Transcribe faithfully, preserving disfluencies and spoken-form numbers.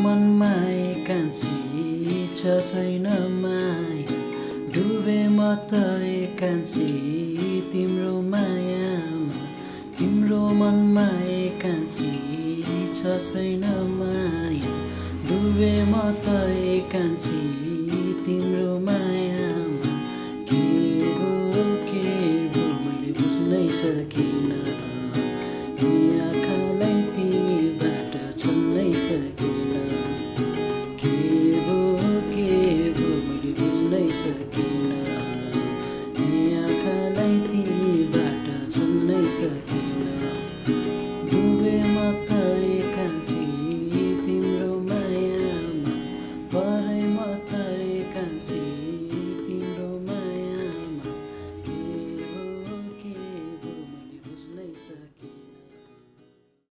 मनमा एकान्छी छ छैन माया डुबे म त एकान्छी तिम्रो मायामा तिम्रो मनमा एकान्छी छ छैन माया डुबे म त एकान्छी तिम्रो मायामा के हो के हो मैले बुझ्नै सकिनँ।